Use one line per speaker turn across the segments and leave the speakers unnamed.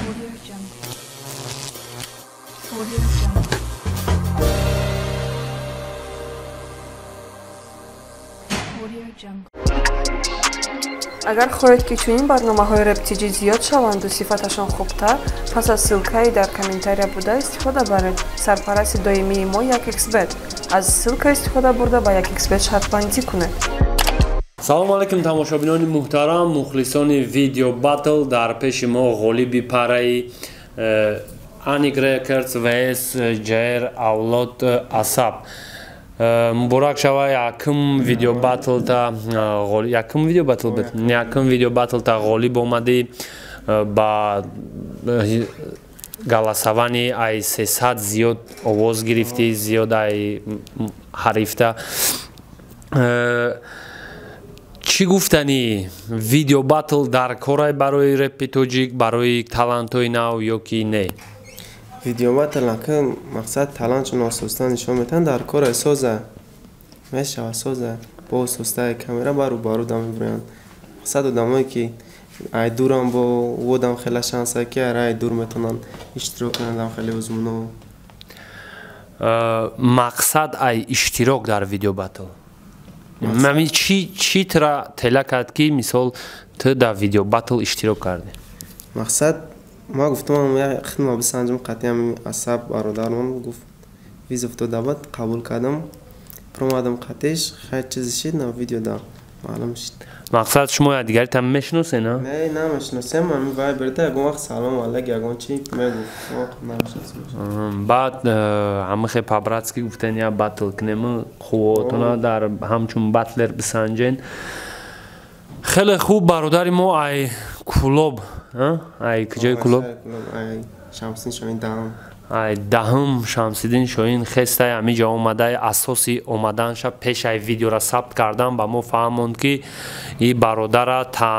Audio Jungle. Audio Jungle. Audio Jungle.
اگر خواهید که چنین برنامه‌های رپتیجی زیاد شوند و صفتشان خوبتر، پس از سلکه‌ای در کامنتاریا بوده استفاده برید. سرپرست دائمی ما 1xbet. از سلکه استفاده برده با 1xbet شرط بندی کنید.
سلام علیکم تماشابینان محترم، مخلصان ویدیو باتل. در پیش ما غالبی پرای انیک ریکردز vs جایر اولاد اسب. مبارک شوه یکم ویدیو باتل تا غالب اومدی با галасавани ай 300 зиёд овоз гирифти, зиёд ай ҳарифта. чӣ гуфтани видео батл дар корай барои репи тоҷик, барои талантҳои нав ё ки не?
видео батл накун мақсад талантшон ососта нишон метан дар кора соза мешава соза бо осостаи камера бару дамебуранд. мақсад одамое ки ай дурам бо водам хеле шанса ки ай дур метонанд иштирок кунанд хеле узмуно.
мақсад ай иштирок дар видео батл. мами чӣ тра тела кард ки мисол ту дар видео батл иштирок кардӣ?
мақсад ма гуфтам як хидма бисанҷам қатъиями асаб бародармон гуфт виз уфтода буд қабул кардам промадам қатъиш хай чизи шид на видео да маълум шид.
мақсад шумо якдигаритам мешиносед?
не намешиносем. ман вайберда ягон вақт салом алайк ягон чӣ мегуфт.
баъд ҳамахе по-братски гуфтен я батл кунем қувватона дар ҳамчун батлер бисанҷен. хеле хуб бародари мо ай кулоб ай куҷои кулоб
ай шамсиддин шоҳин даҳам
ай даҳум шамсиддин шоҳин хестай ҳамиҷа омадай асоси омаданша пеш ай видеора сабт кардан ба мо фаҳмонд ки и бародара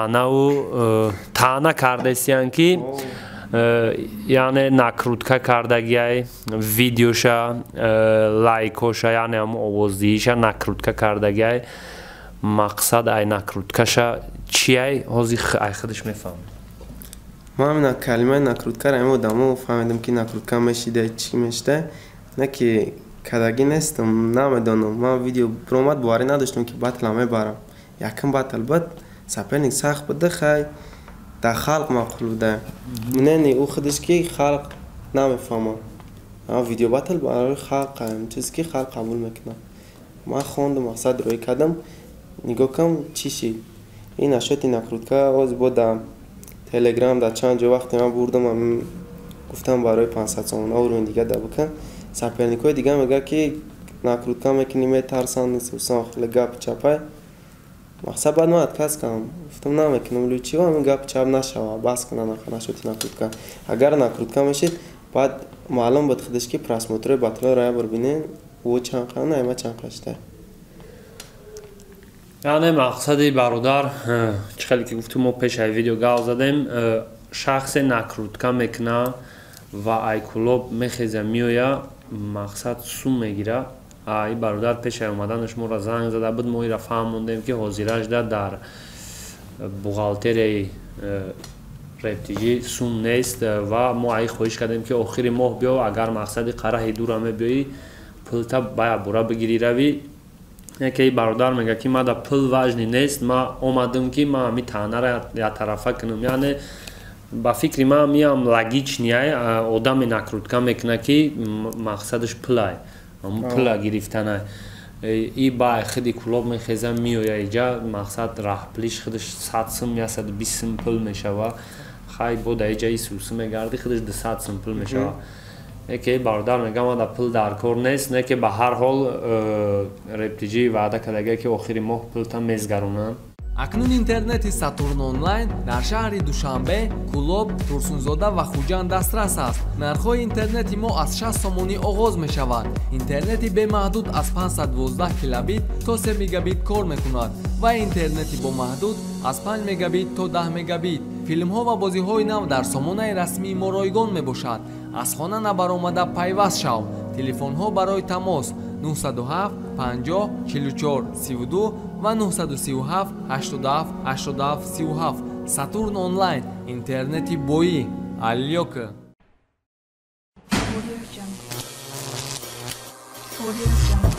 таъна кардастиянд ки яъне накрутка кардагиай видеоша лайкоша яъне ҳам овоздиҳиша накрутка кардагиай. мақсад ай накруткаша чиай ҳозир ай худаш мефаҳмад.
ман ҳамина калимаи накруткаро ҳама одамо фаҳмидам ки накрутка мешида чӣ мешида не ки кадагӣ нестам намедонам. ман видео биромад боварӣ надоштам ки батла мебарам. якум батл буд соперник сахт буда хай дар халқ маъқул буда нени ӯ худаш ки халқ намефаҳмад. видео батл барои халқ чизе ки халқ қабул мекунад. ман хондам мақсад рӯй кардам нигоҳ кам чӣ шид. ин ашоти накрутка оз бо дар телеграм дар чанд ҷо вақте ман бурдам гуфтам барои 500 сомона уровень дига да бикун. соперникҳои дига мегӯяд ки накрутка мекунӣ метарсанд нисусан хеле гап чапай. мақсад баъд ман отказ кардам гуфтам намекунам лучи ҳамин гап чап нашава бас куна нашоти накрутка. агар накрутка мешид баъд маълум буд худаш ки просмотрҳои батлҳоро ябор бинен ӯ чанқа найма чанқашта.
яъне мақсади бародар чӣ хеле ки гуфтум мо пеш ай видео гал задем шахсе накрутка мекуна ва ай кулоб мехеза меоя мақсад сум мегира. ай бародар пеш ай омаданаш моро занг зада буд мо ира фаҳмондем ки ҳозирашда дар бухгалтерияи рептиҷӣ сум нест ва мо ай хоҳиш кардем ки охири моҳ биё агар мақсади қараҳи дура мебиёӣ пулта бая бура бигирӣ равӣ. яке бародар мега ки мада пул важни нест. ма омадам ки ма ҳами таънаро ятарафа кунам. яъне ба фикри ман миам логичниай одаме накрутка мекуна ки мақсадаш пулай пула гирифтанай. и ба худи кулоб мехеза меоя иҷа мақсад раҳпулиш худаш 100 сум я 120 сум пул мешава. хай бо да иҷа и сусу мегарди худаш 200 сум пул мешава. яке бародар мегам ада пул дар кор нест. не ки ба ҳар ҳол рептиҷӣ ваъда кардагия ки охири моҳ пулта мезгаронанд.
акнун интернети Сатурн онлайн дар шаҳри Душанбе, Кулоб, Турсунзода ва Хуҷанд дастрас аст. нархҳои интернети мо аз 60 сомонӣ оғоз мешавад. интернети бемаҳдуд аз 512 килобит то 3 мегабит кор мекунад ва интернети бомаҳдуд аз 5 мегабит то 10 мегабит. филмҳо ва бозиҳои нав дар сомонаи расмии мо ройгон мебошад. аз хона набаромада пайваст шав. телефонҳо барои тамос 907 50 44 32 ва 937 87 87 37. Сатурн онлайн интернети боӣ. Алёка.
Audio Jungle. Audio Jungle.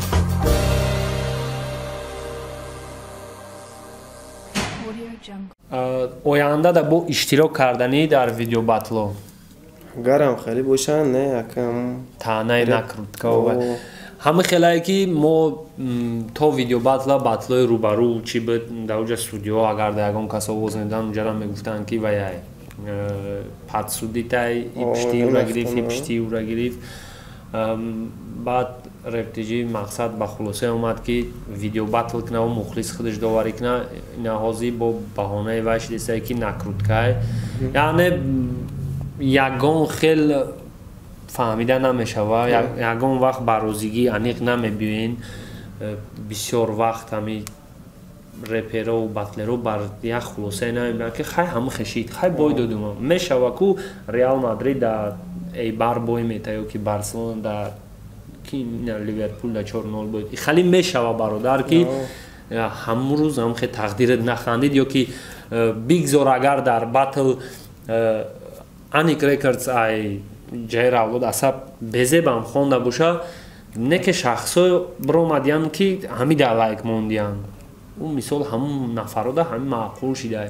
Audio Jungle.
оянда бо иштирок карданӣ дар видео батло
гарам хеле бошанд не якам
таънаи накрутка ҳама хелае ки мо то видео батлои рӯбарӯ чи бид дар уҷа студио агар да ягон кас овоз медидан уҷара мегуфтанд ки ваяй падсудитай ипишти ура гирифт ипишти ура гирифт баъд рептиҷи мақсад ба хулоса омад ки видео батл кна ва мухлис худаш доварӣ кна инаҳози бо баҳонаи вай шидисае ки накруткай яъне ягон хел фаҳмида намешава ягон вақт ба розигӣ аниқ намебиёен бисёр вақт ҳами реперо батлеро бар як хулосае намебиёянд ки хай ҳама хешид хай бой додума мешава ку реал мадрид дар эйбар бой мета ё ки барселона дар ливерпул дар 4-0 боид хали мешава бародар ки ҳамун рӯз ҳамхе тақдират нахандид ё ки бигзор агар дар батл аник рекордс ай ҷайр авлод асаб безебам хонда боша не ки шахсо биромадиянд ки ҳамида лайк мондиянд ӯ мисол ҳамун нафарода ҳамин маъқул шидай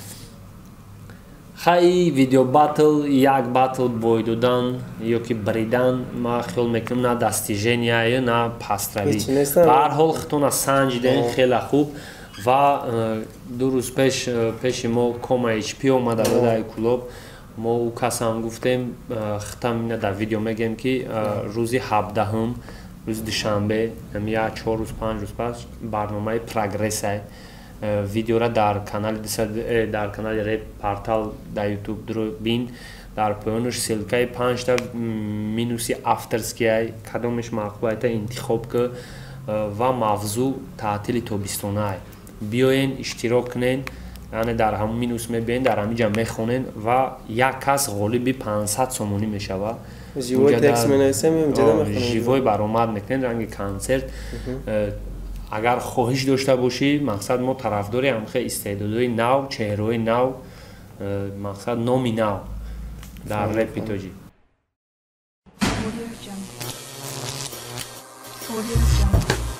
хай видео батл як батл бой додан ё ки бридан ма хиёл мекунам на достижение на пастравӣ ба ҳар ҳол хитона санҷиден хеле хуб ва ду рӯз пеши мо кома hp омада дадаи клуб мо ӯ касам гуфтем хитам ина дар видео мегем ки рӯзи 17 рӯзи душанбе я 4 рӯз 5 рӯз пас барномаи прогрессай видеора дар канали реп портал дар ютуб дурбин дар поёнаш ссилкаи 5 минуси авторскияй кадомеш мақбулайта интихоб ки ва мавзӯъ таътили тобистонай биёен иштирок кунен яъне дар ҳамун минус мебиёен дар ҳаминҷа мехонен ва як кас ғолиби 500 сомонӣ мешава живой баромад мекунен ранги консерт агар хоҳиш дошта бошӣ мақсад мо тарафдори ҳамхе истеъдодои нав чеҳраҳои нав мақсад номи нав дар репи тоҷик
Audio Jungle. Audio Jungle.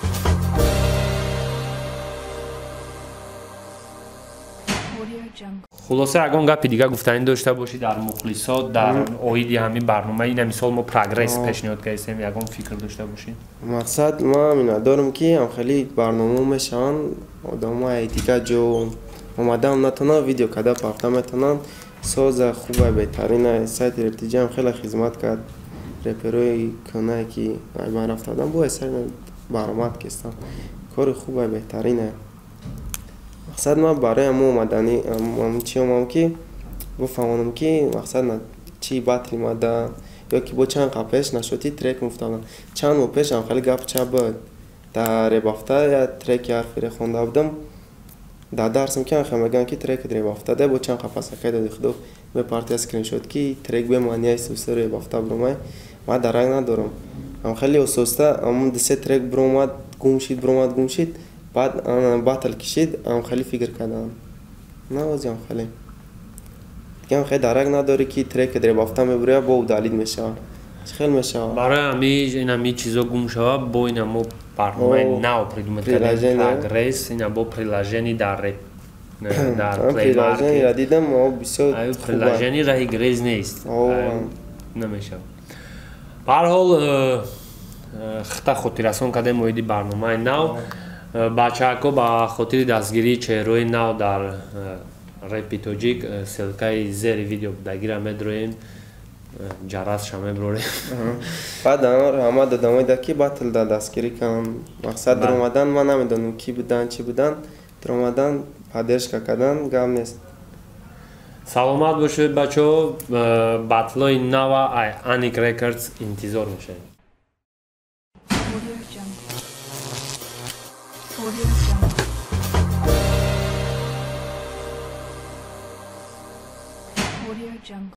Audio Jungle.
хулоса ягон гапи дига гуфтанӣ дошта бошӣ дар мухлисот дар оиди ҳамин барнома ина мисол мо прогресс пешниҳод кардем ягон фикр дошта бошед
мақсад ма минатдорам ки ҳамхели барнома мешаванд одамои дига ҷо омадан натонанд видео када пахта метонанд соза хуба беҳтарина сайти рептиҷи ҳам хеле хизмат кард реперои кӯнае ки ман рафтадам бо эсари баромад кистам кори хуба беҳтарина мақсад ма барои ҳамо омадани чи омам ки гуфтамонам ки мақсад чи батли мада ё ки бо чанд қа пеш нашоти трек муфтадам чанд моҳ пеш ҳам хеле гап ча буд дар ребафта я треки ҳарфире хонда будам дар дарсам ки ҳам мегӯям ки треки ребафтада бо чанд қа пасакай доди худо бепартия скриншот ки трек бемаънияи сӯса ребафта биромай ма дарак надорам ҳам хеле ососта ҳамун дусе трек биромад гум шид баъд батл кишид ҳам хеле фикр кардам навози ҳам хеле дига ҳам хеле дарак надорӣ ки треки ребафта мебуря бо удалид мешава хел мешава
барои ҳамин чизо гум шава бо ина мо барномаи нав придумат кардем прогресс ина бо приложени дар реп дар плеймаркет
дидам бисёр
приложени раҳи грез нест намешава ба ҳар ҳол хита хотиррасон кардем оиди барномаи нав бачаҳако ба хотири дастгирии чеҳраҳои нав дар репи тоҷик ссилкаи зери видео дагира медроем ҷарасша меброрем
баъд ҳама додамои даки батл да дастгирӣ кардам мақсад даромадан ман намедонам ки будан чи будан даромадан паддержка кардан гап нест
саломат бошед бачаҳо батлои нава аник рекордс интизор мешавем
Audio Jungle. Audio Jungle. Audio Jungle.